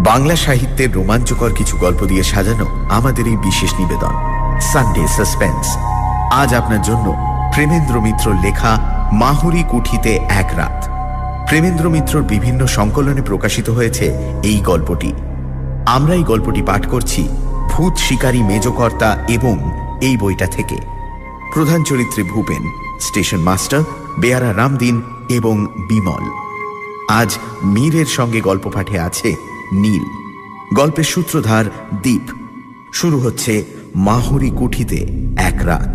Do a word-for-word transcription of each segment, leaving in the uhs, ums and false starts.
বাংলা সাহিত্যের রোমাঞ্চকর কিছু গল্প দিয়ে সাজানো আমাদের এই বিশেষ নিবেদন সানডে সাসপেন্স। আজ আপনার জন্য প্রেমেন্দ্র মিত্রর লেখা মাহুরী কুঠিতে এক রাত। প্রেমেন্দ্র মিত্রর বিভিন্ন সংকলনে প্রকাশিত হয়েছে এই গল্পটি। আমরা এই গল্পটি পাঠ করছি ভূত শিকারী মেজকর্তা এবং এই বইটা থেকে। প্রধান চরিত্রে ভূপেন, স্টেশন মাস্টার, বেয়ারা রামদিন এবং বিমল। আজ মীরের সঙ্গে গল্প পাঠে আছে নীল। গল্পের সূত্রধার দীপ। শুরু হচ্ছে মাহুরী কুঠিতে এক রাত।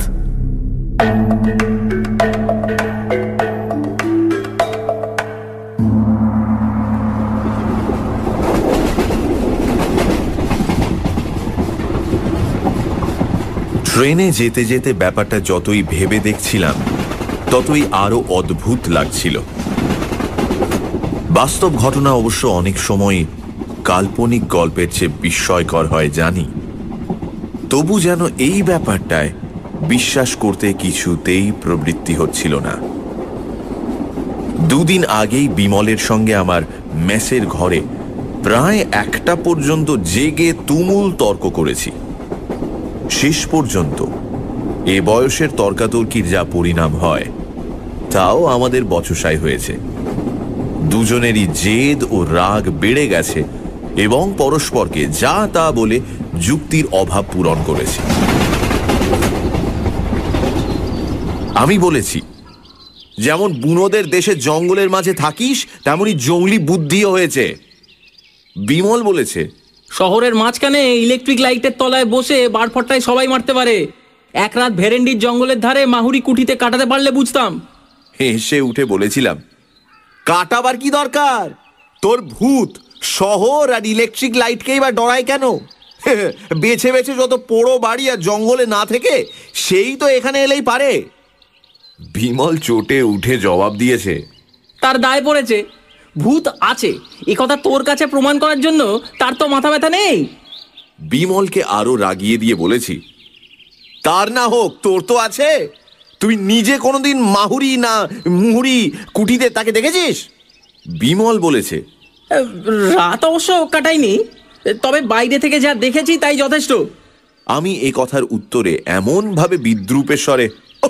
ট্রেনে যেতে যেতে ব্যাপারটা যতই ভেবে দেখছিলাম ততই আরো অদ্ভুত লাগছিল। বাস্তব ঘটনা অবশ্য অনেক সময় কাল্পনিক গল্পের চেয়ে বিস্ময়কর হয় জানি, তবু যেন এই ব্যাপারটায় বিশ্বাস করতে কিছুতেই প্রবৃত্তি হচ্ছিল না। দুদিন আগেই বিমলের সঙ্গে আমার মেসের ঘরে প্রায় একটা পর্যন্ত জেগে তুমুল তর্ক করেছি। শেষ পর্যন্ত এ বয়সের তর্কাতর্কির যা পরিণাম হয় তাও আমাদের বচসাই হয়েছে। দুজনেরই জেদ ও রাগ বেড়ে গেছে এবং পরস্পরকে যা তা বলে যুক্তির অভাব পূরণ করেছে। আমি বলেছি, যেমন বুনোদের দেশে জঙ্গলের মাঝে থাকিস তেমনই জঙ্গলি বুদ্ধিও হয়েছে। বিমল বলেছে, শহরের মাঝখানে ইলেকট্রিক লাইটের তলায় বসে বারফট্টায় সবাই মারতে পারে। এক রাত ভেরেন্ডির জঙ্গলের ধারে মাহুরী কুঠিতে কাটাতে পারলে বুঝতাম। হেসে উঠে বলেছিলাম, কাটাবার কি দরকার? তোর ভূত শহর আর ইলেকট্রিক লাইটকেই বা ডরায় কেন? বেছে বেছে যত পোড়ো বাড়ি আর জঙ্গলে না থেকে সেই তো এখানে এলেই পারে। বিমল চোটে উঠে জবাব দিয়েছে, তার দায় পড়েছে। ভূত আছে এ কথা তোর কাছে প্রমাণ করার জন্য তার তো মাথা ব্যথা নেই। বিমলকে আরো রাগিয়ে দিয়ে বলেছি, তার না হোক তোর তো আছে। তুই নিজে কোনোদিন মাহুরী না মুহুরী কুঠিতে তাকে দেখেছিস? বিমল বলেছে, রাত অবশ্য কাটাইনি, তবে বাইরে থেকে যা দেখেছি তাই যথেষ্ট। আমি এ কথার উত্তরে এমন ভাবে বিদ্রূপের স্বরে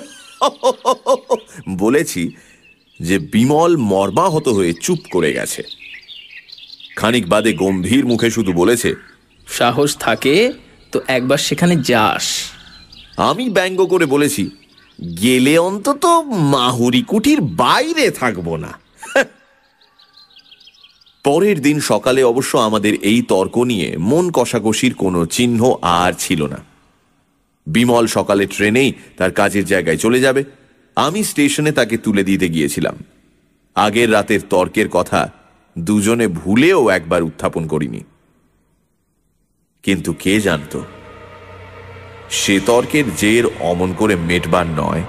বলেছি যে বিমল মর্মাহত হয়ে চুপ করে গেছে। খানিক বাদে গম্ভীর মুখে শুধু বলেছে, সাহস থাকে তো একবার সেখানে যাস। আমি ব্যঙ্গ করে বলেছি, গেলে অন্তত মাহুরী কুঠির বাইরে থাকবো না। পরের দিন সকালে অবশ্য আমাদের এই তর্ক নিয়ে মন কষাকষির কোনো চিহ্ন আর ছিল না। বিমল সকালে ট্রেনেই তার কাজের জায়গায় চলে যাবে। আমি স্টেশনে তাকে তুলে দিতে গিয়েছিলাম। আগের রাতের তর্কের কথা দুজনে ভুলেও একবার উত্থাপন করিনি। কিন্তু কে জানত সে তর্কের জের অমন করে মেটবার নয়।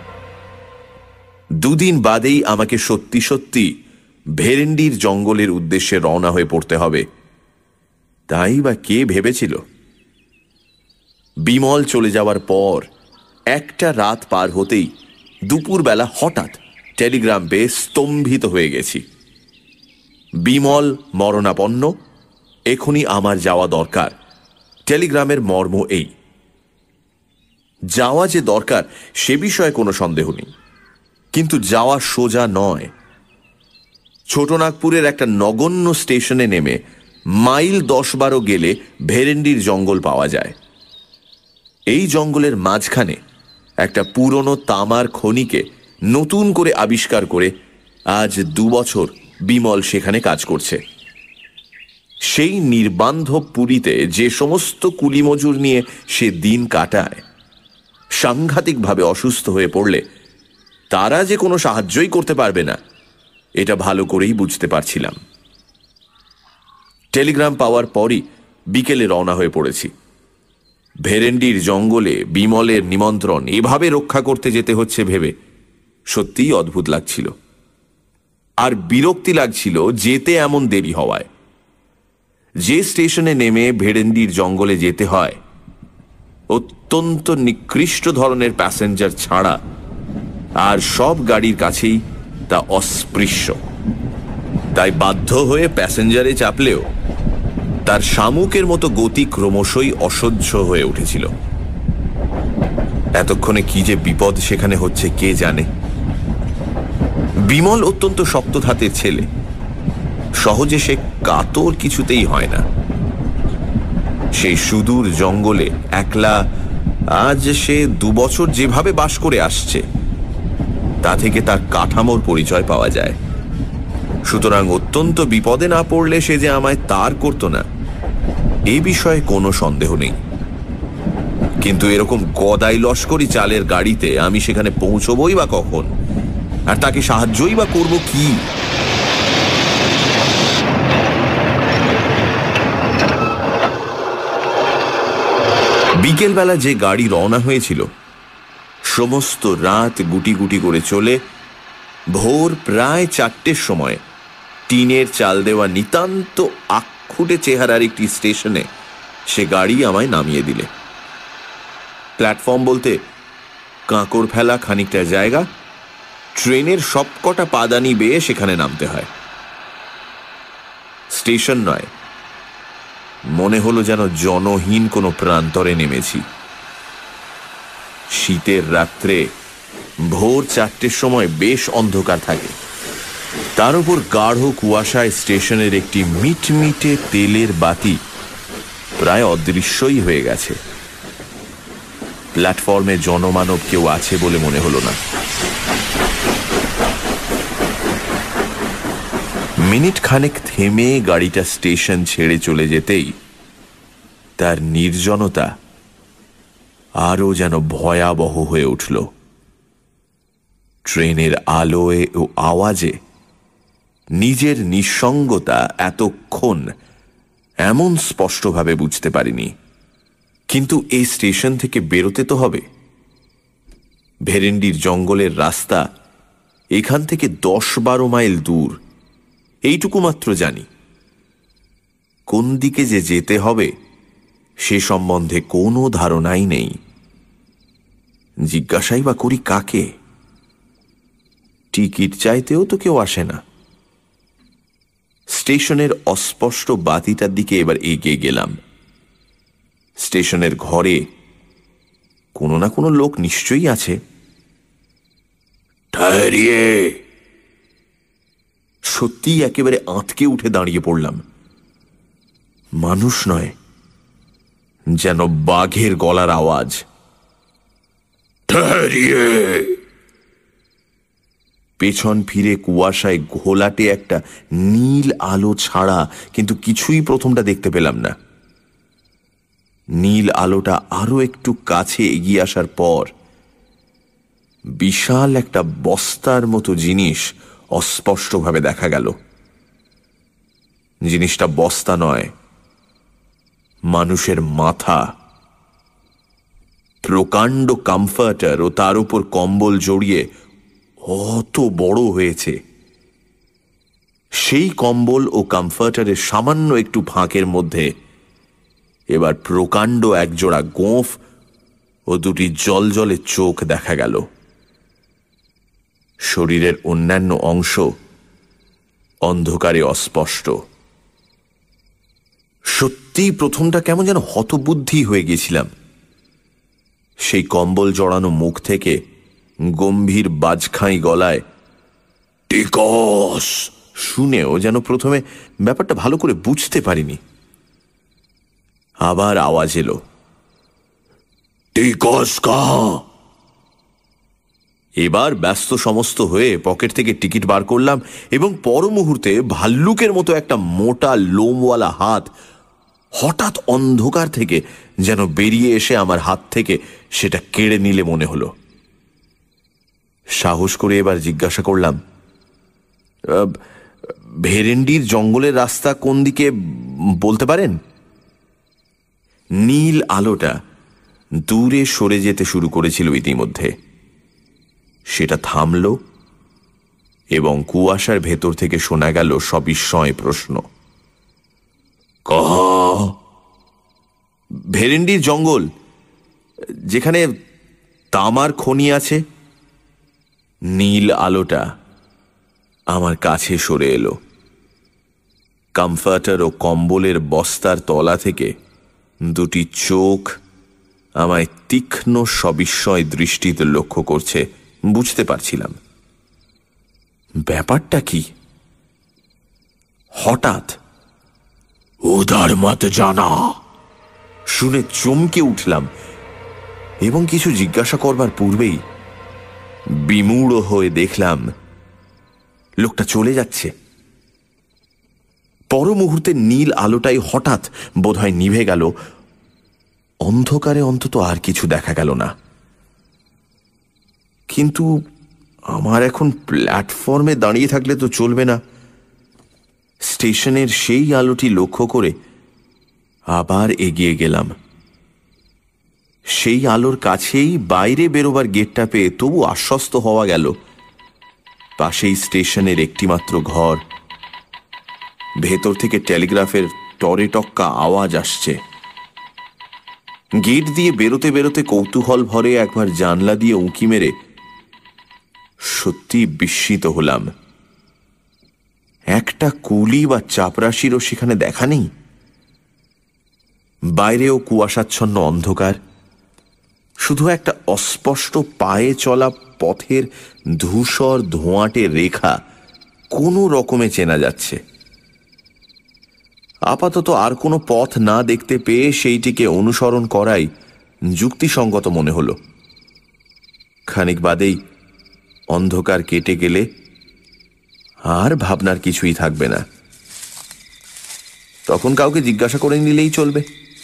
দুদিন বাদেই আমাকে সত্যি সত্যি ভেরেন্ডির জঙ্গলের উদ্দেশ্যে রওনা হয়ে পড়তে হবে। তাই বা কে ভেবেছিল? বিমল চলে যাওয়ার পর একটা রাত পার হতেই দুপুরবেলা হঠাৎ টেলিগ্রাম পেয়ে স্তম্ভিত হয়ে গেছি। বিমল মরণাপন্ন, এখনই আমার যাওয়া দরকার। টেলিগ্রামের মর্ম এই। যাওয়া যে দরকার সে বিষয়ে কোনো সন্দেহ নেই, কিন্তু যাওয়া সোজা নয়। ছোটনাগপুরের একটা নগণ্য স্টেশনে নেমে মাইল দশ বারো গেলে ভেরেন্ডির জঙ্গল পাওয়া যায়। এই জঙ্গলের মাঝখানে একটা পুরনো তামার খনিকে নতুন করে আবিষ্কার করে আজ দু বছর বিমল সেখানে কাজ করছে। সেই নির্বান্ধব পুরীতে যে সমস্ত কুলিমজুর নিয়ে সে দিন কাটায়, সাংঘাতিকভাবে অসুস্থ হয়ে পড়লে তারা যে কোনো সাহায্যই করতে পারবে না এটা ভালো করেই বুঝতে পারছিলাম। টেলিগ্রাম পাওয়ার পরই বিকেলে রওনা হয়ে পড়েছি। ভেরেন্ডির জঙ্গলে বিমলের নিমন্ত্রণ এভাবে রক্ষা করতে যেতে হচ্ছে ভেবে সত্যিই অদ্ভুত লাগছিল। আর বিরক্তি লাগছিল যেতে এমন দেরি হওয়ায়। যে স্টেশনে নেমে ভেরেন্ডির জঙ্গলে যেতে হয় অত্যন্ত নিকৃষ্ট ধরনের প্যাসেঞ্জার ছাড়া আর সব গাড়ির কাছেই তা অস্পৃশ্য। তাই বাধ্য হয়ে প্যাসেঞ্জারে চাপলেও তার শামুকের মতো গতি ক্রমশই অসহ্য হয়ে উঠেছিল। এতক্ষণে কি যে বিপদ সেখানে হচ্ছে কে জানে। বিমল অত্যন্ত শক্ত ধাতের ছেলে, সহজে সে কাতর কিছুতেই হয় না। সেই সুদূর জঙ্গলে একলা আজ সে দু বছর যেভাবে বাস করে আসছে তা থেকে তার কাঠামোর পরিচয় পাওয়া যায়। সুতরাং অত্যন্ত বিপদে না পড়লে সে যে আমায় তার করত না এ বিষয়ে কোনো সন্দেহ নেই। কিন্তু এরকম গদাই লস্করি চালের গাড়িতে আমি সেখানে পৌঁছবই বা কখন, আর তাকে সাহায্যই বা করব কি? বিকেলবেলা যে গাড়ি রওনা হয়েছিল সমস্ত রাত গুটি গুটি করে চলে ভোর প্রায় চারটের সময় টিনের চাল দেওয়া নিতান্ত আক্ষুটে চেহারার একটি স্টেশনে সে গাড়ি আমায় নামিয়ে দিলে। প্ল্যাটফর্ম বলতে কাঁকড় ফেলা খানিকটা জায়গা, ট্রেনের সবকটা পাদানি বেয়ে সেখানে নামতে হয়। স্টেশন নয়, মনে হলো যেন জনহীন কোনো প্রান্তরে নেমেছি। শীতের রাত্রে ভোর চারটের সময় বেশ অন্ধকার থাকে, তার উপর গাঢ় কুয়াশায় স্টেশনের একটি মিটমিটে তেলের বাতি প্রায় অদৃশ্যই হয়ে গেছে। প্ল্যাটফর্মে জনমানব কেউ আছে বলে মনে হলো না। মিনিট খানেক থেমে গাড়িটা স্টেশন ছেড়ে চলে যেতেই তার নির্জনতা আরো যেন ভয়াবহ হয়ে উঠল। ট্রেনের আলোয় ও আওয়াজে নিজের নিঃসঙ্গতা এতক্ষণ এমন স্পষ্টভাবে বুঝতে পারিনি। কিন্তু এই স্টেশন থেকে বেরোতে তো হবে। ভেরেন্ডির জঙ্গলের রাস্তা এখান থেকে দশ বারো মাইল দূর, এইটুকু মাত্র জানি। কোন দিকে যে যেতে হবে সে সম্বন্ধে কোনো ধারণাই নেই। জিজ্ঞাসাই বা করি কাকে? টিকিট চাইতেও তো কেউ আসে না। স্টেশনের অস্পষ্ট বাতিটার দিকে এবার এগিয়ে গেলাম। স্টেশনের ঘরে কোনো না কোনো লোক নিশ্চয়ই আছে। ঠাহরিয়ে! সত্যিই একেবারে আঁতকে উঠে দাঁড়িয়ে পড়লাম। মানুষ নয়, যেন বাঘের গলার আওয়াজ। ঠাহরিয়ে! পেছন ফিরে কুয়াশায় ঘোলাটে একটা নীল আলো ছাড়া কিন্তু কিছুই প্রথমটা দেখতে পেলাম না। নীল আলোটা আরো একটু কাছে এগিয়ে আসার পর বিশাল একটা বস্তার মতো জিনিস অস্পষ্টভাবে দেখা গেল। জিনিসটা বস্তা নয়, মানুষের মাথা। প্রকাণ্ড কমফর্টার ও তার উপর কম্বল জড়িয়ে অত বড় হয়েছে। সেই কম্বল ও কমফর্টারের সামান্য একটু ফাঁকের মধ্যে এবার প্রকাণ্ড একজোড়া গোঁফ ও দুটি জলজলে চোখ দেখা গেল। শরীরের অন্যান্য অংশ অন্ধকারে অস্পষ্ট। সত্যি প্রথমটা কেমন যেন হতবুদ্ধি হয়ে গেছিলাম। সেই কম্বল জড়ানো মুখ থেকে গম্ভীর বাজখাঁই গলায় টিকস শুনেও যেন প্রথমে ব্যাপারটা ভালো করে বুঝতে পারিনি। আবার আওয়াজ এলো, টিকস কাহা? এবার ব্যস্ত সমস্ত হয়ে পকেট থেকে টিকিট বার করলাম এবং পর মুহূর্তে ভাল্লুকের মতো একটা মোটা লোমওয়ালা হাত হঠাৎ অন্ধকার থেকে যেন বেরিয়ে এসে আমার হাত থেকে সেটা কেড়ে নিলে মনে হলো। সাহস করে এবার জিজ্ঞাসা করলাম, ভেরেন্ডির জঙ্গলের রাস্তা কোন দিকে বলতে পারেন? নীল আলোটা দূরে সরে যেতে শুরু করেছিল ইতিমধ্যে। সেটা থামল এবং কুয়াশার ভেতর থেকে শোনা গেল সবিস্ময় প্রশ্ন, কাহা? ভেরেন্ডির জঙ্গল, যেখানে তামার খনি আছে। নীল আলোটা আমার কাছে সরে এলো। কমফর্টার ও কম্বলের বস্তার তলা থেকে দুটি চোখ আমায় তীক্ষ্ণ সবিস্ময় দৃষ্টিতে লক্ষ্য করছে বুঝতে পারছিলাম। ব্যাপারটা কি? হঠাৎ উদার মত জানা শুনে চমকে উঠলাম এবং কিছু জিজ্ঞাসা করবার পূর্বেই বিমূঢ় হয়ে দেখলাম লোকটা চলে যাচ্ছে। পর মুহূর্তে নীল আলোটাই হঠাৎ বোধহয় নিভে গেল। অন্ধকারে অন্তত আর কিছু দেখা গেল না। কিন্তু আমার এখন প্ল্যাটফর্মে দাঁড়িয়ে থাকলে তো চলবে না। স্টেশনের সেই আলোটি লক্ষ্য করে আবার এগিয়ে গেলাম। সেই আলোর কাছেই বাইরে বেরোবার গেটটা পেয়ে তবু আশ্বস্ত হওয়া গেল পাশেই স্টেশনের একটিমাত্র ঘর। ভেতর থেকে টেলিগ্রাফের টরে টক্কা আওয়াজ আসছে। গেট দিয়ে বেরোতে বেরোতে কৌতূহল ভরে একবার জানলা দিয়ে উঁকি মেরে সত্যি বিস্মিত হলাম। একটা কুলি বা চাপরাশিরও সেখানে দেখা নেই। বাইরেও কুয়াশাচ্ছন্ন অন্ধকার, শুধু একটা অস্পষ্ট পায়ে চলা পথের ধূসর ধোঁয়াটে রেখা কোনো রকমে চেনা যাচ্ছে। আপাতত আর কোনো পথ না দেখতে পেয়ে সেইটিকে অনুসরণ করাই যুক্তিসঙ্গত মনে হল। খানিক বাদেই অন্ধকার কেটে গেলে আর ভাবনার কিছুই থাকবে না। তখন কাউকে জিজ্ঞাসা করে নিলেই চলবে।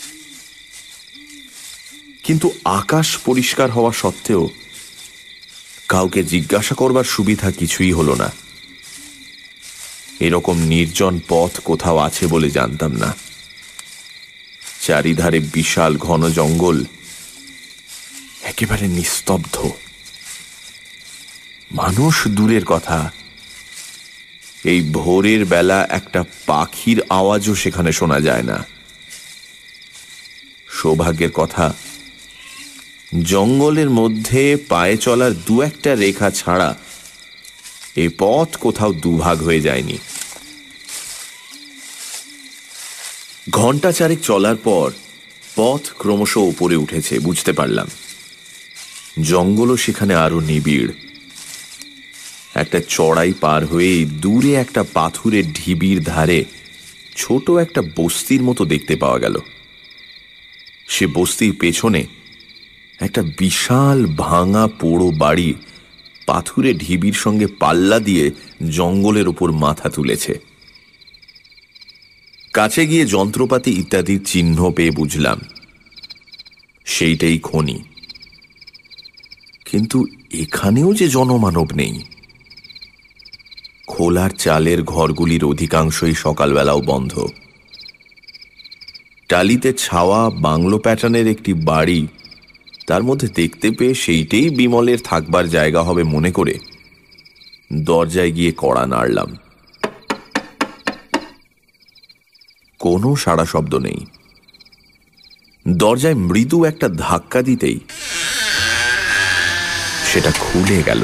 কিন্তু আকাশ পরিষ্কার হওয়া সত্ত্বেও কাউকে জিজ্ঞাসা করবার সুবিধা কিছুই হলো না। এরকম নির্জন পথ কোথাও আছে বলে জানতাম না। চারিধারে বিশাল ঘন জঙ্গল, একেবারে নিস্তব্ধ। মানুষ দূরের কথা, এই ভোরের বেলা একটা পাখির আওয়াজও সেখানে শোনা যায় না। সৌভাগ্যের কথা, জঙ্গলের মধ্যে পায়ে চলার দু একটা রেখা ছাড়া এ পথ কোথাও দুভাগ হয়ে যায়নি। ঘণ্টা চারেক চলার পর পথ ক্রমশ উপরে উঠেছে বুঝতে পারলাম। জঙ্গলও সেখানে আরো নিবিড়। একটা চড়াই পার হয়ে দূরে একটা পাথুরের ঢিবির ধারে ছোট একটা বস্তির মতো দেখতে পাওয়া গেল। সে বস্তির পেছনে একটা বিশাল ভাঙা পোড়ো বাড়ি পাথুরে ঢিবির সঙ্গে পাল্লা দিয়ে জঙ্গলের উপর মাথা তুলেছে। কাছে গিয়ে যন্ত্রপাতি ইত্যাদির চিহ্ন পেয়ে বুঝলাম সেইটাই খনি। কিন্তু এখানেও যে জনমানব নেই। খোলার চালের ঘরগুলির অধিকাংশই সকালবেলাও বন্ধ। টালিতে ছাওয়া বাংলো প্যাটার্নের একটি বাড়ি তার মধ্যে দেখতে পেয়ে সেইটাই বিমলের থাকবার জায়গা হবে মনে করে দরজায় গিয়ে কড়া নাড়লাম। কোনো সাড়া শব্দ নেই। দরজায় মৃদু একটা ধাক্কা দিতেই সেটা খুলে গেল।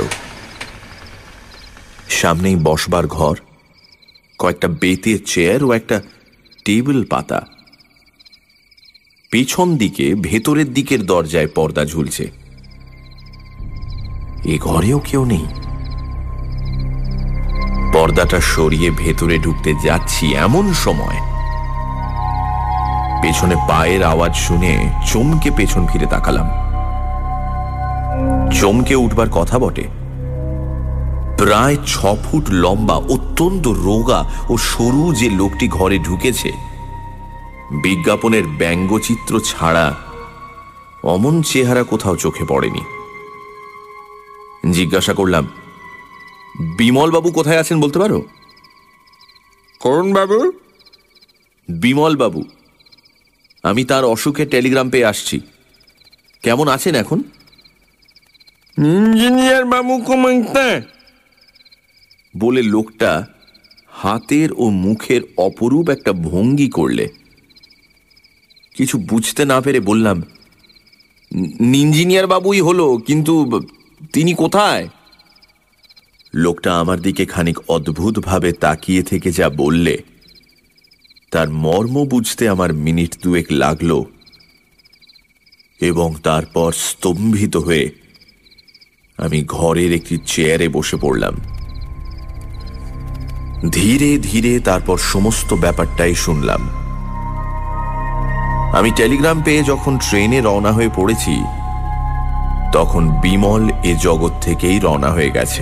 সামনেই বসবার ঘর, কয়েকটা বেতের চেয়ার ও একটা টেবিল পাতা। পেছন দিকে ভেতরের দিকের দরজায় পর্দা ঝুলছে। এ ঘরেও কেউ নেই। পর্দাটা সরিয়ে ভেতরে ঢুকতে যাচ্ছি এমন সময় পেছনে পায়ের আওয়াজ শুনে চমকে পেছন ফিরে তাকালাম। চমকে উঠবার কথা বটে, প্রায় ছ ফুট লম্বা অত্যন্ত রোগা ও সরু যে লোকটি ঘরে ঢুকেছে, বিজ্ঞাপনের ব্যঙ্গচিত্র ছাড়া অমন চেহারা কোথাও চোখে পড়েনি। জিজ্ঞাসা করলাম, বিমল বাবু কোথায় আছেন বলতে পারো? কোন বাবু? বিমল বাবু। আমি তার অসুখের টেলিগ্রাম পেয়ে আসছি। কেমন আছেন এখন? ইঞ্জিনিয়ার বাবু কমাইতে বলে লোকটা হাতের ও মুখের অপরূপ একটা ভঙ্গি করলে। কিছু বুঝতে না পেরে বললাম, ইঞ্জিনিয়ার বাবুই হলো, কিন্তু তিনি কোথায়? লোকটা আমার দিকে খানিক অদ্ভুতভাবে তাকিয়ে থেকে যা বললে তার মর্ম বুঝতে আমার মিনিট দুয়েক লাগল এবং তারপর স্তম্ভিত হয়ে আমি ঘরের একটি চেয়ারে বসে পড়লাম। ধীরে ধীরে তারপর সমস্ত ব্যাপারটাই শুনলাম। আমি টেলিগ্রাম পেয়ে যখন ট্রেনে রওনা হয়ে পড়েছি তখন বিমল এ জগৎ থেকেই রওনা হয়ে গেছে।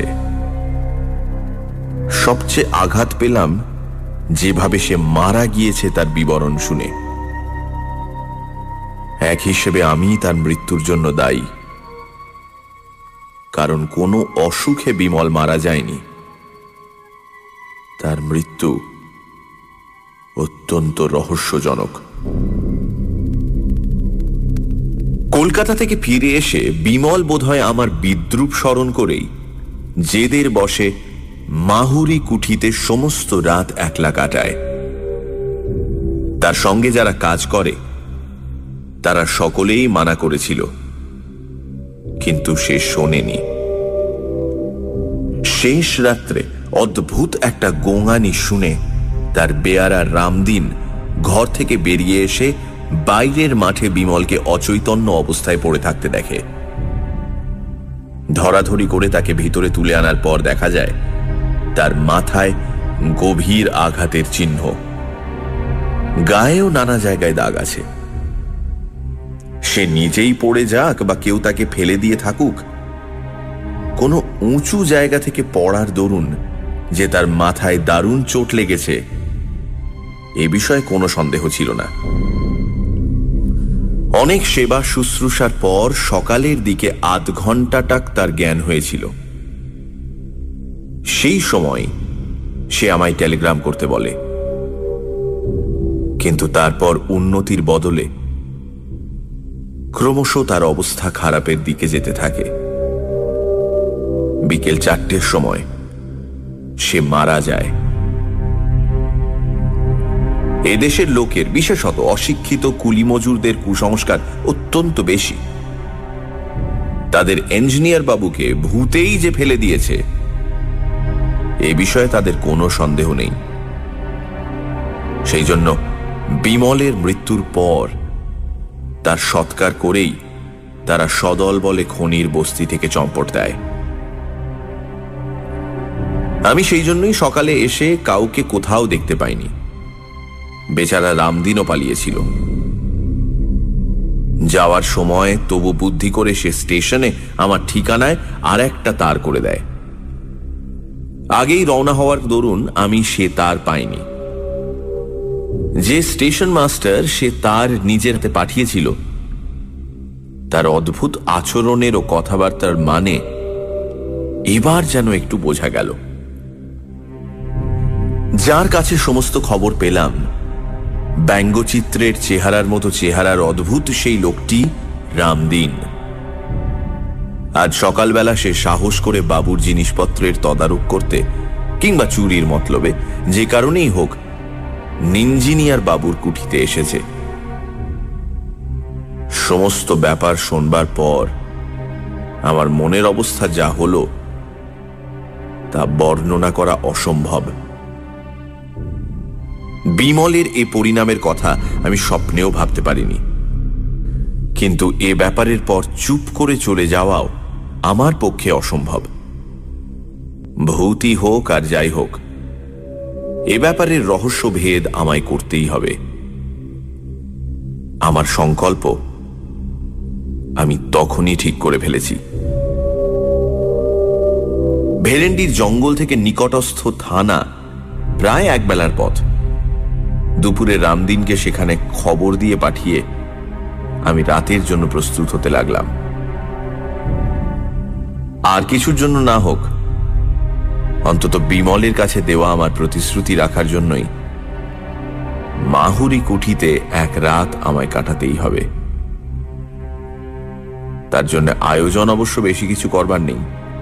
সবচেয়ে আঘাত পেলাম যেভাবে সে মারা গিয়েছে তার বিবরণ শুনে। এক হিসেবে আমি তার মৃত্যুর জন্য দায়ী, কারণ কোনো অসুখে বিমল মারা যায়নি। তার মৃত্যু অত্যন্ত রহস্যজনক। কলকাতা থেকে ফিরে এসে বিমল বোধহয় আমার বিদ্রূপ স্মরণ করেই জেদের বসে মাহুরি কুঠিতে সমস্ত রাত একলা কাটায়। তার সঙ্গে যারা কাজ করে তারা সকলেই মানা করেছিল, কিন্তু সে শোনেনি। শেষ রাত্রে অদ্ভুত একটা গোঙানি শুনে তার বেয়ারা রামদিন ঘর থেকে বেরিয়ে এসে বাইরের মাঠে বিমলকে অচৈতন্য অবস্থায় পড়ে থাকতে দেখে। ধরাধরি করে তাকে ভিতরে তুলে আনার পর দেখা যায় তার মাথায় গভীর আঘাতের চিহ্ন, গায়েও নানা জায়গায় দাগ আছে। সে নিজেই পড়ে যাক বা কেউ তাকে ফেলে দিয়ে থাকুক, কোনো উঁচু জায়গা থেকে পড়ার দরুন যে তার মাথায় দারুণ চোট লেগেছে এ বিষয়ে কোনো সন্দেহ ছিল না। অনেক সেবা শুশ্রূষার পর সকালের দিকে আধ ঘন্টাটাক তার জ্ঞান হয়েছিল। সেই সময় সে আমায় টেলিগ্রাম করতে বলে, কিন্তু তারপর উন্নতির বদলে ক্রমশ তার অবস্থা খারাপের দিকে যেতে থাকে। বিকেল চারটের সময় সে মারা যায়। এদেশের লোকের, বিশেষত অশিক্ষিত কুলি মজুরদের কুসংস্কার অত্যন্ত বেশি। তাদের ইঞ্জিনিয়ার বাবুকে ভূতেই যে ফেলে দিয়েছে এ বিষয়ে তাদের কোনো সন্দেহ নেই। সেই জন্য বিমলের মৃত্যুর পর তার সৎকার করেই তারা সদল বলে খনির বস্তি থেকে চম্পট দেয়। আমি সেই জন্যই সকালে এসে কাউকে কোথাও দেখতে পাইনি। বেচারা রামদিনও পালিয়েছিল। যাওয়ার সময় তবু বুদ্ধি করে সে স্টেশনে আমার ঠিকানায় আর একটা তার করে দেয়। আগেই রওনা হওয়ার দরুন আমি সে তার পাইনি। যে স্টেশন মাস্টার সে তার নিজের হাতে পাঠিয়েছিল তার অদ্ভুত আচরণের ও কথাবার্তার মানে এবার যেন একটু বোঝা গেল। যার কাছে সমস্ত খবর পেলাম, ব্যঙ্গচিত্রের চেহারার মতো চেহারার অদ্ভুত সেই লোকটি রামদিন। আজ সকালবেলা সে সাহস করে বাবুর জিনিসপত্রের তদারক করতে কিংবা চুরির মতলবে যে কারণেই হোক ইঞ্জিনিয়ার বাবুর কুঠিতে এসেছে। সমস্ত ব্যাপার শোনবার পর আমার মনের অবস্থা যা হলো তা বর্ণনা করা অসম্ভব। বিমলের এ পরিণামের কথা আমি স্বপ্নেও ভাবতে পারিনি, কিন্তু এ ব্যাপারের পর চুপ করে চলে যাওয়াও আমার পক্ষে অসম্ভব। ভূতি হোক আর যাই হোক, এ ব্যাপারের রহস্যভেদ আমায় করতেই হবে। আমার সংকল্প আমি তখনই ঠিক করে ফেলেছি। ভেরেন্ডির জঙ্গল থেকে নিকটস্থ থানা প্রায় এক বেলার পথ। দুপুরে রামদিনকে সেখানে খবর দিয়ে পাঠিয়ে আমি রাতের জন্য প্রস্তুত হতে লাগলাম। আর কিছুর জন্য না হোক, অন্তত বিমলের কাছে দেওয়া আমার প্রতিশ্রুতি রাখার জন্যই মাহুরি কুঠিতে এক রাত আমায় কাটাতেই হবে। তার জন্য আয়োজন অবশ্য বেশি কিছু করবার নেই।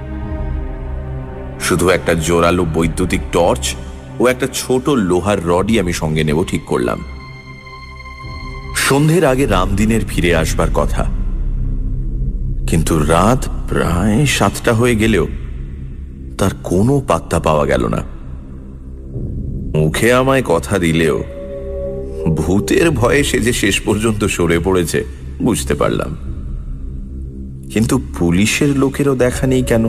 শুধু একটা জোরালো বৈদ্যুতিক টর্চ ও একটা ছোট লোহার রডই আমি সঙ্গে নেব ঠিক করলাম। সন্ধ্যের আগে রামদিনের ফিরে আসবার কথা, কিন্তু রাত প্রায় সাতটা হয়ে গেলেও তার কোনো পাত্তা পাওয়া গেল না। মুখে আমায় কথা দিলেও ভূতের ভয়ে সে যে শেষ পর্যন্ত সরে পড়েছে বুঝতে পারলাম, কিন্তু পুলিশের লোকেরও দেখা নেই কেন?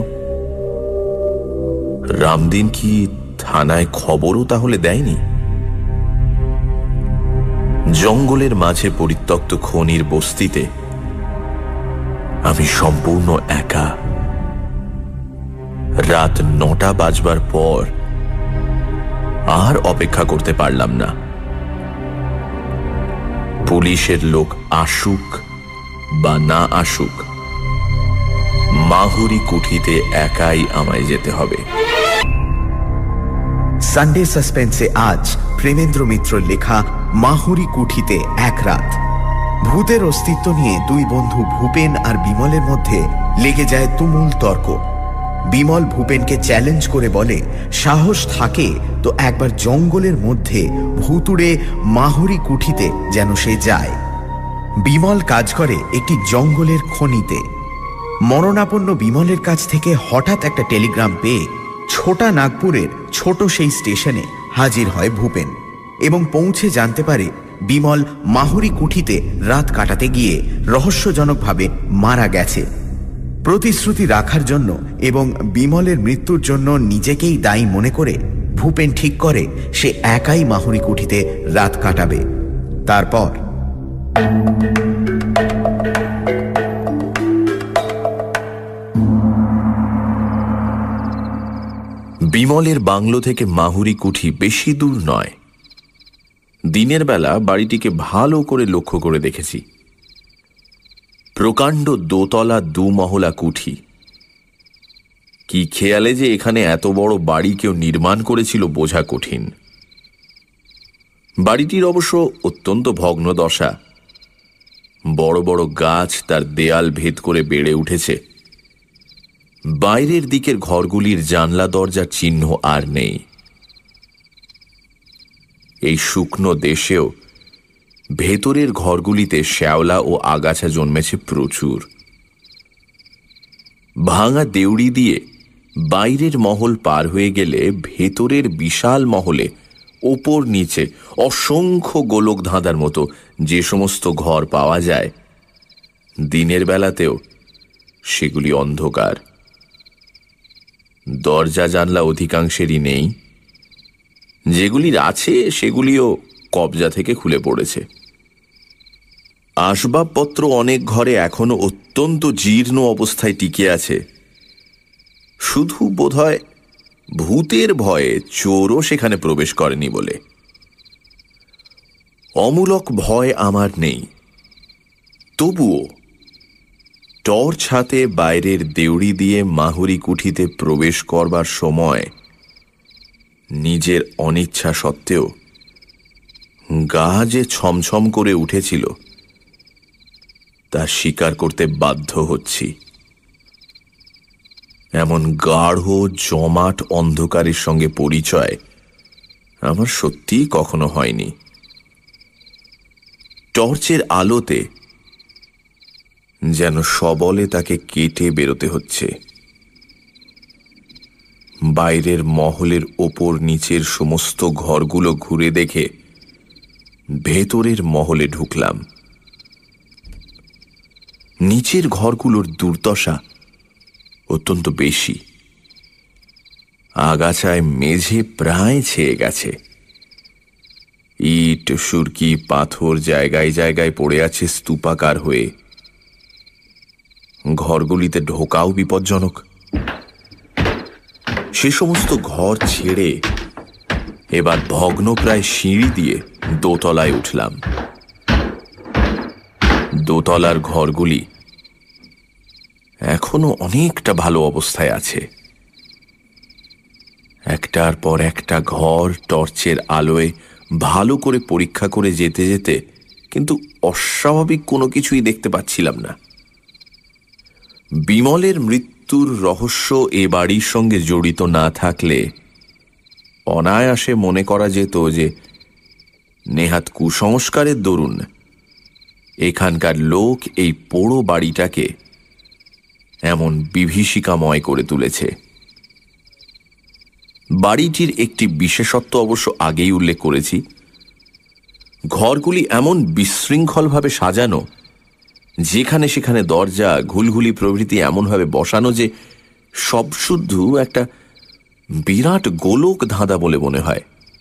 রামদিন কি থানায় খবরও তাহলে দেয়নি? জঙ্গলের মাঝে পরিত্যক্ত খনির বস্তিতে আমি সম্পূর্ণ একা। রাত নটা বাজবার পর আর অপেক্ষা করতে পারলাম না। পুলিশের লোক আসুক বা না আসুক, মাহুরি কুঠিতে একাই আমায় যেতে হবে। সানডে সাসপেন্সে আজ প্রেমেন্দ্র মিত্র লেখা মাহুরি কুঠিতে এক রাত। ভূতের অস্তিত্ব নিয়ে দুই বন্ধু ভূপেন আর বিমলের মধ্যে লেগে যায় তুমুল তর্ক। বিমল ভূপেনকে চ্যালেঞ্জ করে বলে, সাহস থাকে তো একবার জঙ্গলের মধ্যে ভুতুড়ে মাহুরি কুঠিতে যেন সে যায়। বিমল কাজ করে একটি জঙ্গলের খনিতে। মরণাপন্ন বিমলের কাছ থেকে হঠাৎ একটা টেলিগ্রাম পেয়ে ছোটা নাগপুরের ছোট সেই স্টেশনে হাজির হয় ভূপেন এবং পৌঁছে জানতে পারে বিমল মাহুরি কুঠিতে রাত কাটাতে গিয়ে রহস্যজনকভাবে মারা গেছে। প্রতিশ্রুতি রাখার জন্য এবং বিমলের মৃত্যুর জন্য নিজেকেই দায়ী মনে করে ভূপেন ঠিক করে সে একাই মাহুরি কুঠিতে রাত কাটাবে। তারপর বিমলের বাংলো থেকে মাহুরি কুঠি বেশি দূর নয়। দিনের বেলা বাড়িটিকে ভালো করে লক্ষ্য করে দেখেছি। প্রকাণ্ড দোতলা দুমহলা কুঠি। কি খেয়ালে যে এখানে এত বড় বাড়ি কেউ নির্মাণ করেছিল বোঝা কঠিন। বাড়িটির অবশ্য অত্যন্ত ভগ্ন দশা। বড় বড় গাছ তার দেয়াল ভেদ করে বেড়ে উঠেছে। বাইরের দিকের ঘরগুলির জানলা দরজার চিহ্ন আর নেই। এই শুকনো দেশেও ভেতরের ঘরগুলিতে শ্যাওলা ও আগাছা জন্মেছে প্রচুর। ভাঙা দেউড়ি দিয়ে বাইরের মহল পার হয়ে গেলে ভেতরের বিশাল মহলে ওপর নিচে অসংখ্য গোলক ধাঁধার মতো যে সমস্ত ঘর পাওয়া যায়, দিনের বেলাতেও সেগুলি অন্ধকার। দরজা জানলা অধিকাংশেরই নেই। যেগুলির আছে সেগুলিও কবজা থেকে খুলে পড়েছে। আসবাবপত্র অনেক ঘরে এখনো অত্যন্ত জীর্ণ অবস্থায় টিকে আছে। শুধু বোধহয় ভূতের ভয়ে চোরও সেখানে প্রবেশ করেনি বলে। অমূলক ভয় আমার নেই, তবুও টর্চ হাতে বাইরের দেউড়ি দিয়ে মাহুরি কুঠিতে প্রবেশ করবার সময় নিজের অনিচ্ছা সত্ত্বেও গা যে ছমছম করে উঠেছিল তা স্বীকার করতে বাধ্য হচ্ছি। এমন গাঢ় জমাট অন্ধকারের সঙ্গে পরিচয় আমার সত্যিই কখনো হয়নি। টর্চের আলোতে যেন সবলে তাকে কেটে বেরোতে হচ্ছে। বাইরের মহলের ওপর নিচের সমস্ত ঘরগুলো ঘুরে দেখে ভেতরের মহলে ঢুকলাম। নিচের ঘরগুলোর দুর্দশা অত্যন্ত বেশি। আগাছায় মেঝে প্রায় ছেয়ে গেছে। ইট সুরকি পাথর জায়গায় জায়গায় পড়ে আছে স্তূপাকার হয়ে। ঘরগুলিতে ঢোকাও বিপজ্জনক। সে সমস্ত ঘর ছেড়ে এবার ভগ্নপ্রায় সিঁড়ি দিয়ে দোতলায় উঠলাম। দোতলার ঘরগুলি এখনো অনেকটা ভালো অবস্থায় আছে। একটার পর একটা ঘর টর্চের আলোয় ভালো করে পরীক্ষা করে যেতে যেতে কিন্তু অস্বাভাবিক কোনো কিছুই দেখতে পাচ্ছিলাম না। বিমলের মৃত্যুর রহস্য এ বাড়ির সঙ্গে জড়িত না থাকলে অনায়াসে মনে করা যেত যে নেহাত কুসংস্কারের দরুন এখানকার লোক এই পোড়ো বাড়িটাকে এমন বিভীষিকাময় করে তুলেছে। বাড়িটির একটি বিশেষত্ব অবশ্য আগেই উল্লেখ করেছি। ঘরগুলি এমন বিশৃঙ্খলভাবে সাজানো, যেখানে সেখানে দরজা, ঘুলঘুলি প্রভৃতি এমনভাবে বসানো যে সব শুদ্ধ একটা বিরাট গোলক ধাঁধা বলে মনে হয়।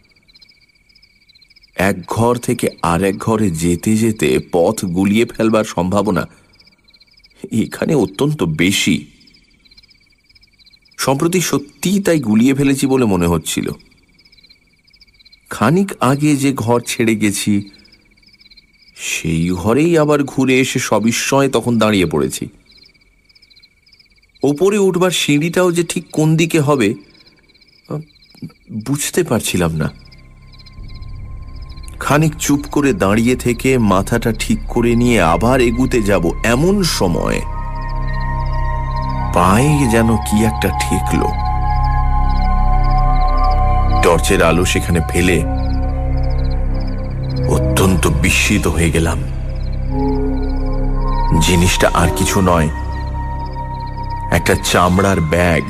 এক ঘর থেকে আর এক ঘরে যেতে যেতে পথ গুলিয়ে ফেলবার সম্ভাবনা এখানে অত্যন্ত বেশি। সম্প্রতি সত্যিই তাই গুলিয়ে ফেলেছি বলে মনে হচ্ছিল। খানিক আগে যে ঘর ছেড়ে গেছি সেই ঘরেই আবার ঘুরে এসে সবিস্ময়ে তখন দাঁড়িয়ে পড়েছি। ওপরে উঠবার সিঁড়িটাও যে ঠিক কোন দিকে হবে বুঝতে পারছিলাম না। খানিক চুপ করে দাঁড়িয়ে থেকে মাথাটা ঠিক করে নিয়ে আবার এগুতে যাব, এমন সময় পায়ে যেন কি একটা ঠেকল। টর্চের আলো সেখানে ফেলে অত্যন্ত বিস্মিত হয়ে গেলাম। জিনিসটা আর কিছু নয়, একটা চামড়ার ব্যাগ।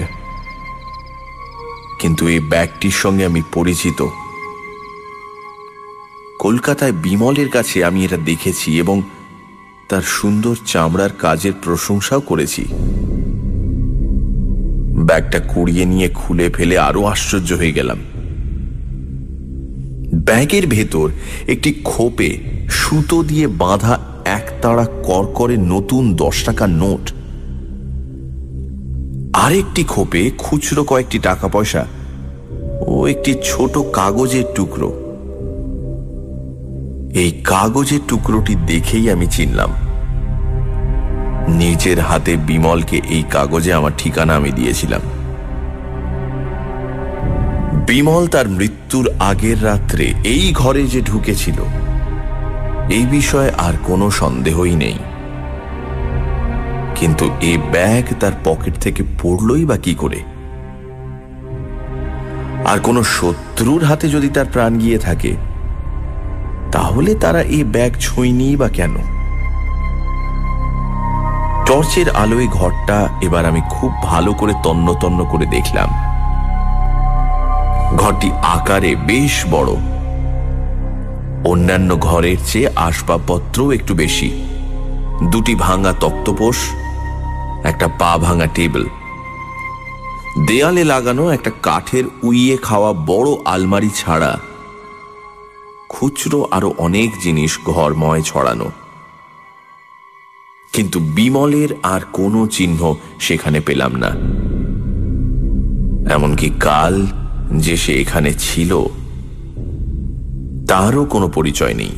কিন্তু এই ব্যাগটির সঙ্গে আমি পরিচিত। কলকাতায় বিমলের কাছে আমি এটা দেখেছি এবং তার সুন্দর চামড়ার কাজের প্রশংসাও করেছি। ব্যাগটা কুড়িয়ে নিয়ে খুলে ফেলে আরো আশ্চর্য হয়ে গেলাম। ব্যাগের ভেতর একটি খোপে সুতো দিয়ে বাঁধা একতাড়া করকরে নতুন দশ টাকার নোট, আরেকটি খোপে খুচরো কয়েকটি টাকা পয়সা ও একটি ছোট কাগজের টুকরো। এই কাগজের টুকরোটি দেখেই আমি চিনলাম। নিজের হাতে বিমলকে এই কাগজে আমার ঠিকানা আমি দিয়েছিলাম। বিমল তার মৃত্যুর আগের রাত্রে এই ঘরে যে ঢুকেছিল এই বিষয়ে আর কোনো সন্দেহই নেই। কিন্তু এই ব্যাগ তার পকেট থেকে পড়লই বা কি করে? আর কোনো শত্রুর হাতে যদি তার প্রাণ গিয়ে থাকে তাহলে তারা এই ব্যাগ ছুঁয়নি বা কেন? টর্চের আলোয় ঘরটা এবার আমি খুব ভালো করে তন্ন তন্ন করে দেখলাম। ঘরটি আকারে বেশ বড়, অন্যান্য ঘরের চেয়ে আসবাবপত্রও একটু বেশি। দুটি ভাঙা তক্তপোষ, একটা পা ভাঙা টেবিল, দেয়ালে লাগানো একটা কাঠের উইয়ে খাওয়া বড় আলমারি ছাড়া খুচরো আরো অনেক জিনিস ঘরময় ছড়ানো। কিন্তু বিমলের আর কোনো চিহ্ন সেখানে পেলাম না। এমনকি কাল যে সে এখানে ছিল তারও কোনো পরিচয় নেই।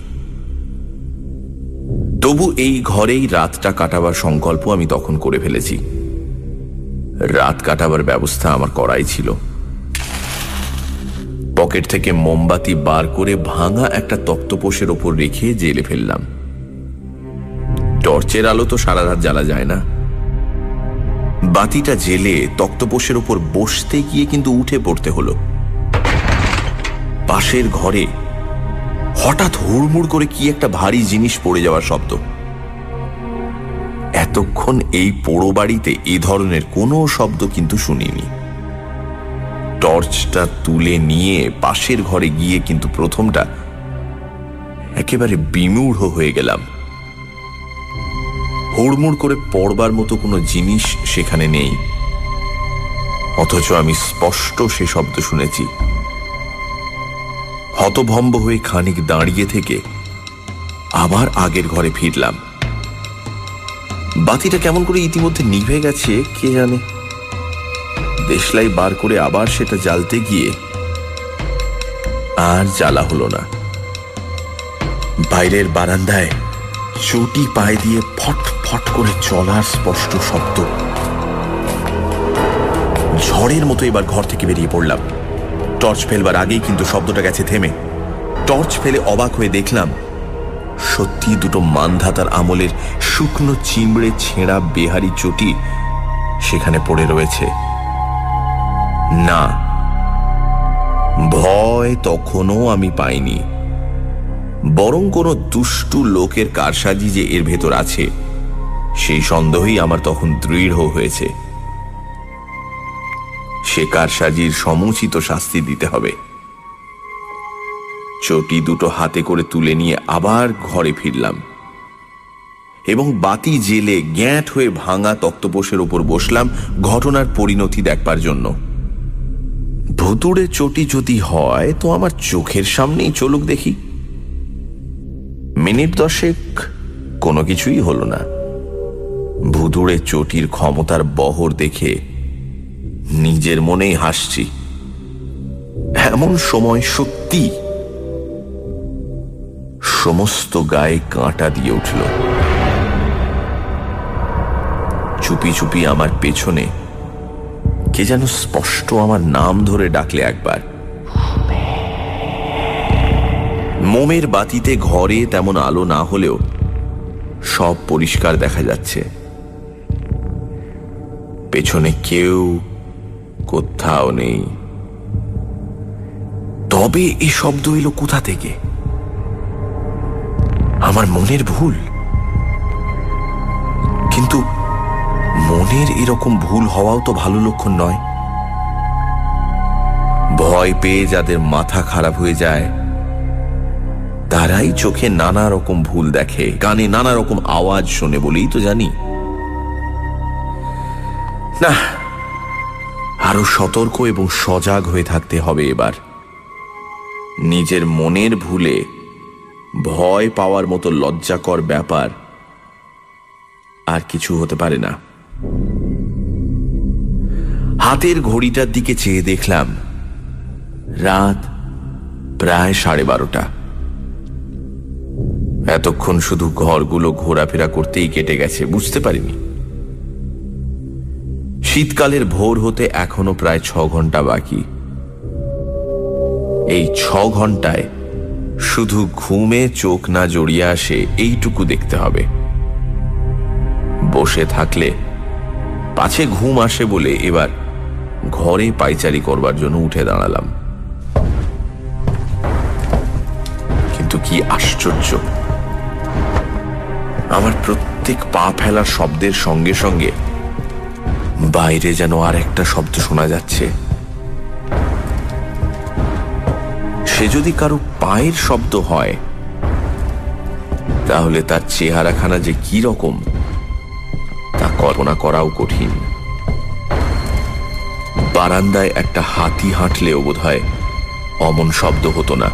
তবু এই ঘরেই রাতটা কাটাবার সংকল্প আমি তখন করে ফেলেছি। রাত কাটাবার ব্যবস্থা আমার করাই ছিল। পকেট থেকে মোমবাতি বার করে ভাঙা একটা তক্তপোষের ওপর রেখে জেলে ফেললাম। টর্চের আলো তো সারা রাত জ্বালা যায় না। বাতিটা জেলে তক্তপোষের ওপর বসতে গিয়ে কিন্তু উঠে পড়তে হলো। পাশের ঘরে হঠাৎ হুড়মুড় করে কি একটা ভারী জিনিস পড়ে যাওয়ার শব্দ। এতক্ষণ এই পোড়ো বাড়িতে এ ধরনের কোনো শব্দ কিন্তু শুনিনি। টর্চটা তুলে নিয়ে পাশের ঘরে গিয়ে কিন্তু প্রথমটা একেবারে বিমূঢ় হয়ে গেলাম। হুড়মুড় করে পড়বার মতো কোনো জিনিস সেখানে নেই, অথচ আমি স্পষ্ট সে শব্দ শুনেছি। হতভম্ব হয়ে খানিক দাঁড়িয়ে থেকে আবার আগের ঘরে ফিরলাম। বাতিটা কেমন করে ইতিমধ্যে নিভে গেছে কে জানে। দেশলাই বার করে আবার সেটা জ্বালতে গিয়ে আর জ্বালা হলো না। বাইরের বারান্দায় চটি পায়ে দিয়ে ফট ফট করে চলার স্পষ্ট শব্দ। ঝড়ের মতো এবার ঘর থেকে বেরিয়ে পড়লাম। টর্চ ফেলবার আগেই কিন্তু শব্দটা গেছে থেমে। টর্চ ফেলে অবাক হয়ে দেখলাম সত্যি দুটো মানধাতার আমলের শুকনো চিমড়ে ছেঁড়া বেহারি চটি সেখানে পড়ে রয়েছে। না, ভয় তখনও আমি পাইনি, বরং কোনো দুষ্টু লোকের কারসাজি যে এর ভেতর আছে সেই সন্দেহই আমার তখন দৃঢ় হয়েছে। সে কারসাজির সমুচিত শাস্তি দিতে হবে। চটি দুটো হাতে করে তুলে নিয়ে আবার ঘরে ফিরলাম এবং বাতি জেলে গ্যাঁট হয়ে ভাঙা তক্তপোষের ওপর বসলাম ঘটনার পরিণতি দেখবার জন্য। ভুতুড়ে চটি যদি হয় তো আমার চোখের সামনেই চলুক দেখি। মিনিট দশেক কোনো কিছুই হলো না। ভুতুড়ে চটির ক্ষমতার বহর দেখে নিজের মনেই হাসছি। এমন সময় সত্যি সমস্ত গায়ে কাঁটা দিয়ে উঠল। চুপি চুপি আমার পেছনে কে যেন স্পষ্ট আমার নাম ধরে ডাকলে একবার। মোমের বাতিতে ঘরে তেমন আলো না হলেও সব পরিষ্কার দেখা যাচ্ছে। পেছনে কেউ কোথাও নেই। তবে এই শব্দ এলো কোথা থেকে? আমার মনের ভুল? কিন্তু মনের এরকম ভুল হওয়াও তো ভালো লক্ষণ নয়। ভয় পেয়ে যাদের মাথা খারাপ হয়ে যায় তারাই চোখে নানা রকম ভুল দেখে, কানে নানা রকম আওয়াজ শোনে বলেই তো জানি। না, আরো সতর্ক এবং সজাগ হয়ে থাকতে হবে এবার। নিজের মনের ভুলে ভয় পাওয়ার মতো লজ্জাকর ব্যাপার আর কিছু হতে পারে না। হাতের ঘড়িটার দিকে চেয়ে দেখলাম রাত প্রায় সাড়ে বারোটা। এতক্ষণ শুধু ঘরগুলো ঘোরাফেরা করতেই কেটে গেছে, বুঝতে পারিনি। শীতকালের ভোর হতে এখনো প্রায় ছ ঘন্টা বাকি। এই ছ ঘন্টায় শুধু ঘুমে চোখ না জড়িয়ে আসে এইটুকু দেখতে হবে। বসে থাকলে পাছে ঘুম আসে বলে এবার ঘরে পাইচারি করবার জন্য উঠে দাঁড়ালাম। কিন্তু কি আশ্চর্য, আমার প্রত্যেক পা ফেলার শব্দের সঙ্গে সঙ্গে বাইরে যেন আর একটা শব্দ শোনা যাচ্ছে। সে যদি কারো পায়ের শব্দ হয় তাহলে তার চেহারাখানা যে কি রকম তা কল্পনা করাও কঠিন। বারান্দায় একটা হাতি হাঁটলেও বোধহয় অমন শব্দ হতো না।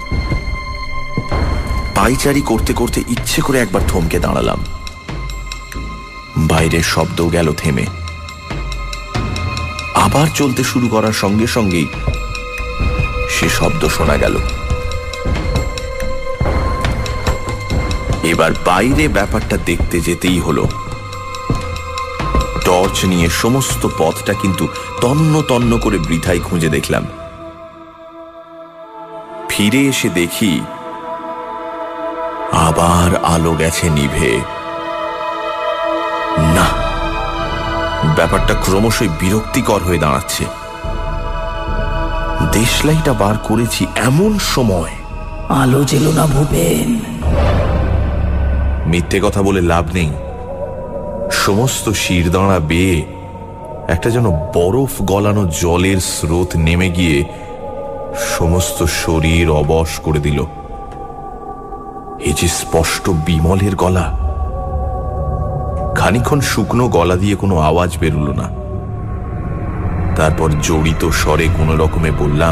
পাইচারি করতে করতে ইচ্ছে করে একবার থমকে দাঁড়ালাম। বাইরের শব্দ গেল থেমে। আবার চলতে শুরু করার সঙ্গে সঙ্গেই সে শব্দ শোনা গেল। এবার বাইরে ব্যাপারটা দেখতে যেতেই হলো। টর্চ নিয়ে সমস্ত পথটা কিন্তু তন্ন তন্ন করে বৃথাই খুঁজে দেখলাম। ফিরে এসে দেখি আবার আলো গেছে নিভে। না, ব্যাপারটা ক্রমশই বিরক্তিকর হয়ে দাঁড়াচ্ছে। দেশলাইটা বার করেছি এমন সময় আলো জ্বেল না ভূপেন। মিথ্যে কথা বলে লাভ নেই। সমস্ত শিরদাঁড়া বেয়ে একটা যেন বরফ গলানো জলের স্রোত নেমে গিয়ে সমস্ত শরীর অবশ করে দিল। এই যে স্পষ্ট বিমলের গলা। খানিক্ষণ শুকনো গলা দিয়ে কোনো আওয়াজ বেরুল না। তারপর জড়িত স্বরে কোনো রকমে বললাম,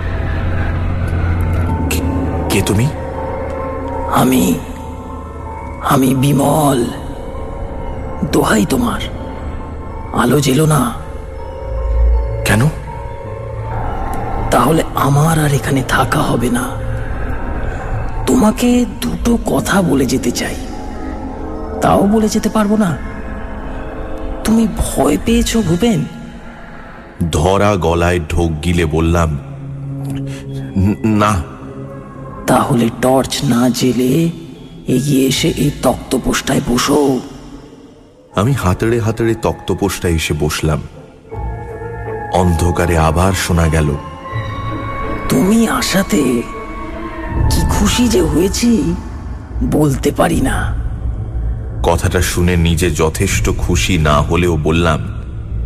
কে তুমি? আমি আমি বিমল। দোহাই তোমার, আলো জ্বেলো না। কেন? তাহলে আমার আর এখানে থাকা হবে না। তোমাকে দুটো কথা বলে যেতে চাই, তাও বলে যেতে পারবো না। তুমি ভয় পেয়েছো ভূপেন? ধরা গলায় ঢোক গিলে বললাম, না। তাহলে টর্চ না জেলে এগিয়ে এসে এই তক্তপোষটায় বসো। আমি হাতড়ে হাতড়ে তক্তপোষটায় এসে বসলাম। অন্ধকারে আবার শোনা গেল, তুমি আসাতে কি খুশি যে হয়েছি বলতে পারি না। কথাটা শুনে নিজে যথেষ্ট খুশি না হলেও বললাম,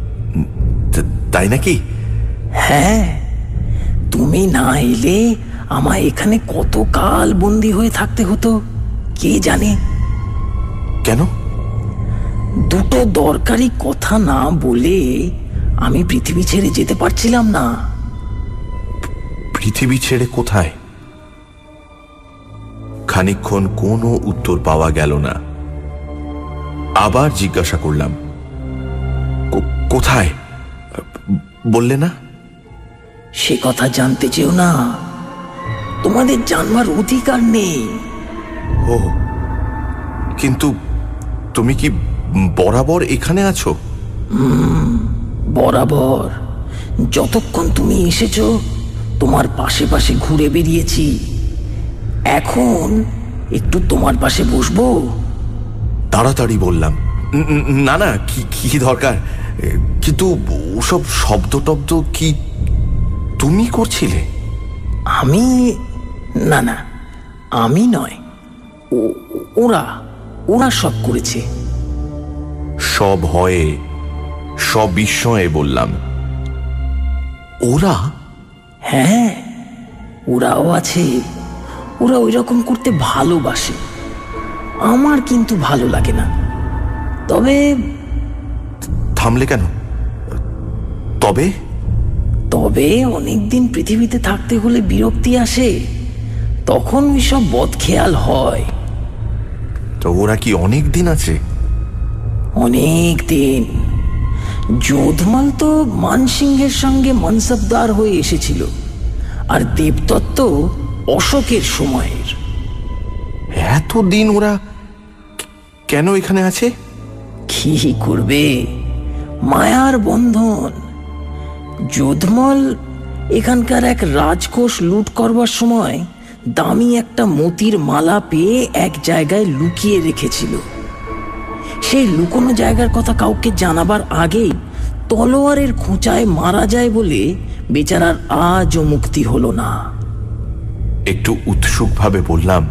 তাই নাকি? হ্যাঁ, তুমি না এলে আমায় এখানে কত কাল বন্দি হয়ে থাকতে হতো কে জানে। কেন? দুটো দরকারি কথা না বলে আমি পৃথিবী ছেড়ে যেতে পারছিলাম না। পৃথিবী ছেড়ে কোথায়? খানিকক্ষণ কোনো উত্তর পাওয়া গেল না। আবার জিজ্ঞাসা করলাম, কোথায় বললে না? সে কথা জানতে চেও না, তোমাদের জানবার অধিকার নেই। ও, কিন্তু তুমি কি বরাবর এখানে আছো? বরাবর। যতক্ষণ তুমি এসেছো তোমার পাশে পাশে ঘুরে বেরিয়েছি। এখন একটু তোমার পাশে বসবো? তাড়াতাড়ি বললাম, না না, কি কি দরকার, কিন্তু ওসব শব্দ টব্দ কি তুমি করছিলে? আমি? না না, আমি নয়, ওরা ওরা সব করেছে। সব ভয়ে, সব বিস্ময়ে বললাম, ওরা? হ্যাঁ, ওরাও আছে। ওরা ওই রকম করতে ভালোবাসে, আমার কিন্তু ভালো লাগে না। তবে থামলে কেন? তবে তবে অনেকদিন পৃথিবীতে থাকতে হলে বিরক্তি আসে, তখন ওই সব বদখেয়াল হয়। তো ওরা কি অনেক দিন আছে? অনেক দিন। যোধমাল তো মানসিংহের সঙ্গে মনসবদার হয়ে এসেছিল, আর দেবদত্ত অশোকের সময়ের। এতদিন ওরা কেন এখানে আছে? কি করবে, মায়ার বন্ধন। যোধমল এখানকার এক রাজকোষ লুট করবার সময় দামি একটা মতির মালা পেয়ে এক জায়গায় লুকিয়ে রেখেছিল। সেই লুকোনো জায়গার কথা কাউকে জানাবার আগেই তলোয়ারের খোঁচায় মারা যায় বলে বেচারার আজও মুক্তি হলো না। একটু উৎসুক ভাবে বললাম,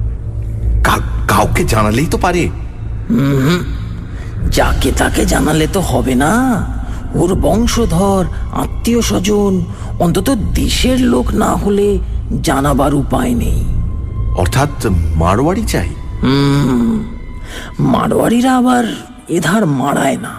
কাউকে জানালেই তো পারে। হুম, যাকে তাকে জানালে তো হবে না। ওর বংশধর, আত্মীয় স্বজন, অন্তত দেশের লোক না হলে জানাবার উপায় নেই। অর্থাৎ মারোয়ারি চাই? হুম, মারোয়ারিরা আবার এধার মারায় না।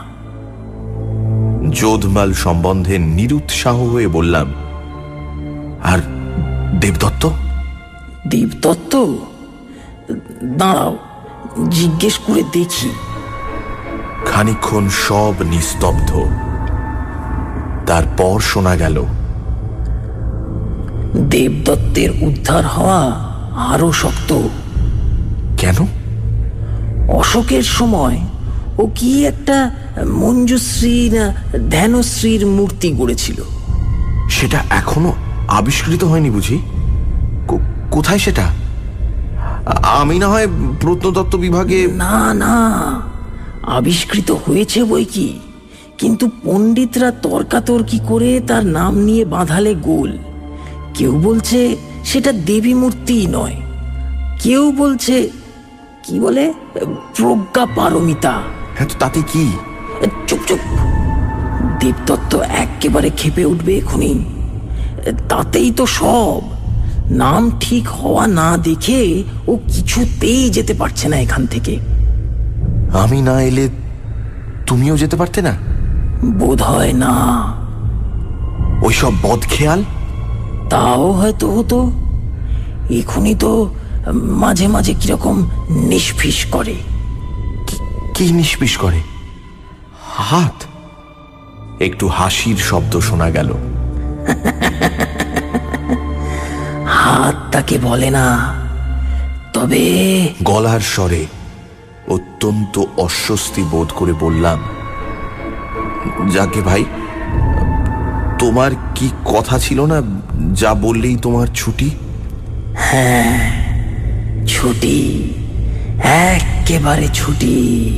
যোধমাল সম্বন্ধে নিরুৎসাহ হয়ে বললাম, আর দেবদত্ত? দেবদত্ত? দাঁড়াও, জিজ্ঞেস করে দেখি। খানিকক্ষণ সব নিস্তব্ধ। তারপর শোনা গেল, দেবদত্তের উদ্ধার হওয়া আরো শক্ত। কেন? অশোকের সময় ও কি একটা মঞ্জুশ্রী না ধ্যানশ্রীর মূর্তি গড়েছিল। সেটা এখনো আবিষ্কৃত হয়নি বুঝি? কোথায় সেটা? আমি না হয় প্রত্নতত্ত্ব বিভাগে। না না, আবিষ্কৃত হয়েছে বই কি, কিন্তু পণ্ডিতরা তর্কাতর্কি করে তার নাম নিয়ে বাঁধালে গোল। কেউ বলছে সেটা দেবী মূর্তিই নয়, কেউ বলছে কি বলে প্রজ্ঞা পারমিতা। হ্যাঁ, তো তাতে কি? চুপ চুপ, দেবদত্ত একেবারে ক্ষেপে উঠবে এখনই। তাতেই তো সব। নাম ঠিক হওয়া না দেখে ও কিছুতেই যেতে পারছে না এখান থেকে। আমি না এলে তুমিও যেতে পারতে না? বোধ হয় না। ওইসব বদখেয়াল? তাও হয়তো হতো। এখনই তো মাঝে মাঝে কিরকম নিষ্ফিস করে। কি নিষ্ফিস করে? হাত? একটু হাসির শব্দ শোনা গেল। হাত তাকে বলে না, তবে গলার স্বরে অত্যন্ত অস্বস্তি বোধ করে বললাম, যাকে ভাই, তোমার কি কথা ছিল না যা বললেই তোমার ছুটি? হ্যাঁ, ছুটি, একেবারে ছুটি।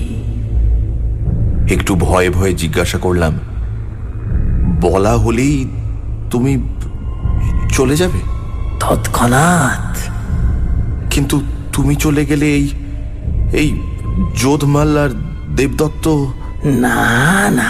একটু ভয়ে ভয়ে জিজ্ঞাসা করলাম, বলা হলেই তুমি চলে যাবে? তৎক্ষণাৎ। কিন্তু তুমি চলে গেলে এই এই যোধমাল আর দেবদত্ত? না না,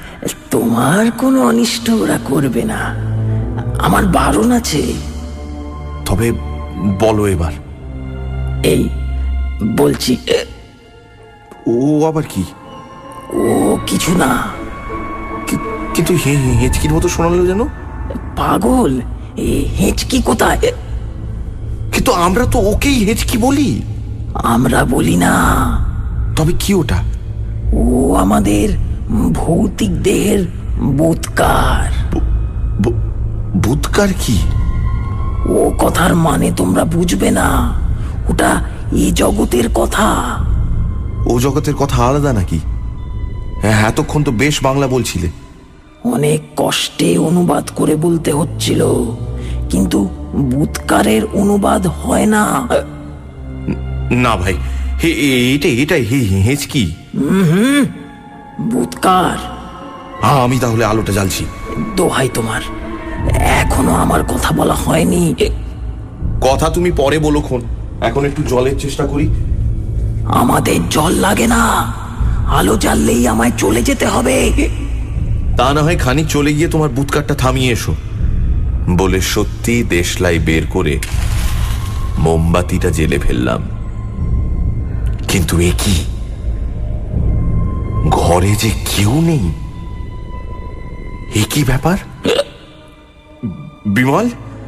তোমার কোনো অনিষ্ট ওরা করবে না, আমার বারণ আছে। তবে বলো এবার। এই বলছি। ও আবার কি? ও কিছু না। কিন্তু হেঁচকির মতো শোনালো যেন। পাগল, হেঁচকি কোথায়? কিন্তু আমরা তো ওকেই হেঁচকি বলি। আমরা বলি না। তবে কি ওটা? ও আমাদের ভৌতিক দেহের বুৎকার। বুৎকার কি? ও কথার মানে তোমরা বুঝবে না। ওটা এই জগতের কথা। ও জগতের কথা আলাদা নাকি? হ্যাঁ, এতক্ষণ তো বেশ বাংলা বলছিলে। অনেক কষ্টে অনুবাদ করে বলতে হচ্ছিল, কিন্তু বুৎকারের অনুবাদ হয় না। না ভাই, এটাই এটাই হেঁচকি। হুম, বুৎকার। আমি তাহলে আলোটা জ্বালছি। দোহাই তোমার, এখনো আমার কথা বলা হয়নি। কথা তুমি পরে বলো খন, এখন একটু জলের চেষ্টা করি। আমাদের জল লাগে না, আলো জ্বাললেই আমায় চলে যেতে হবে। তা না হয় খানিক চলে গিয়ে তোমার বুৎকারটা থামিয়ে এসো। বলে সত্যি দেশলাই বের করে মোমবাতিটা জেলে ফেললাম। কিন্তু এ কি, ঘরে যে কেউ নেই। এ কি ব্যাপার? বিমল,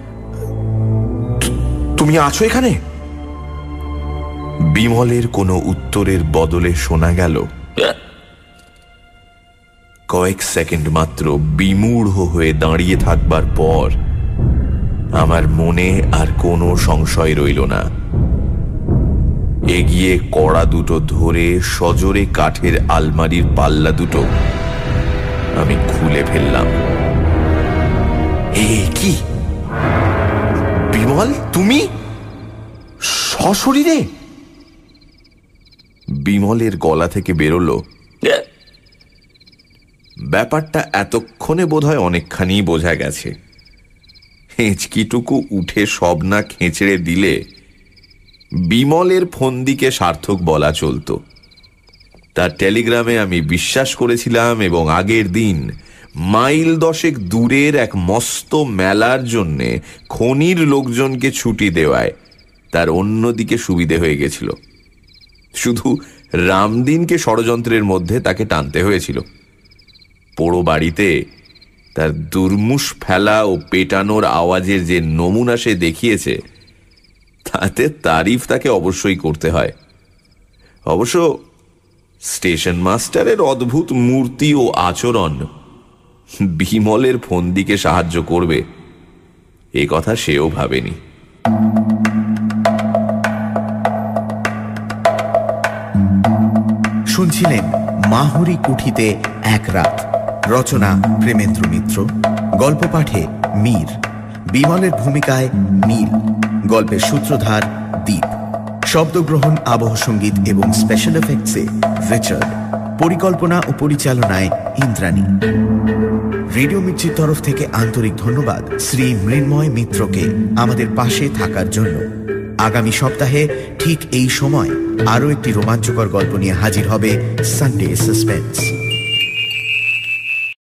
তুমি আছো এখানে? বিমলের কোনো উত্তরের বদলে শোনা গেল কয়েক সেকেন্ড মাত্র বিমূঢ় হয়ে দাঁড়িয়ে থাকবার পর আমার মনে আর কোনো সংশয় রইল না। এগিয়ে কড়া দুটো ধরে সজোরে কাঠের আলমারির পাল্লা দুটো আমি খুলে ফেললাম। এ কি বিমল, তুমি সশরীরে? বিমলের গলা থেকে বেরোলো, ব্যাপারটা এতক্ষণে বোধহয় অনেকখানি বোঝা গেছে। হেঁচকিটুকু উঠে সব না খেঁচড়ে দিলে বিমলের ফন্দিকে সার্থক বলা চলত। তার টেলিগ্রামে আমি বিশ্বাস করেছিলাম এবং আগের দিন মাইল দশেক দূরের এক মস্ত মেলার জন্যে খনির লোকজনকে ছুটি দেওয়ায় তার অন্যদিকে সুবিধে হয়ে গেছিল। শুধু রামদিনকে ষড়যন্ত্রের মধ্যে তাকে টানতে হয়েছিল। পোড়ো বাড়িতে তার দুর্মুষ ফেলা ও পেটানোর আওয়াজের যে নমুনা সে দেখিয়েছে, তাতে তারিফ তাকে অবশ্যই করতে হয়। অবশ্য স্টেশন মাস্টারের অদ্ভুত মূর্তি ও আচরণ বিমলের ফন্দিকে সাহায্য করবে এ কথা সেও ভাবেনি। শুনছিলেন মাহুরি কুঠিতে এক রাত। রচনা প্রেমেন্দ্র মিত্র, গল্প পাঠে মীর, বিমলের ভূমিকায় নীল, গল্পের সূত্রধার দীপ, শব্দগ্রহণ, আবহ সঙ্গীত এবং স্পেশাল এফেক্টসে রিচার্ড, পরিকল্পনা ও পরিচালনায় ইন্দ্রাণী। রেডিও মির্চির তরফ থেকে আন্তরিক ধন্যবাদ শ্রী মৃন্ময় মিত্রকে আমাদের পাশে থাকার জন্য। আগামী সপ্তাহে ঠিক এই সময় আরও একটি রোমাঞ্চকর গল্প নিয়ে হাজির হবে সানডে সাসপেন্স।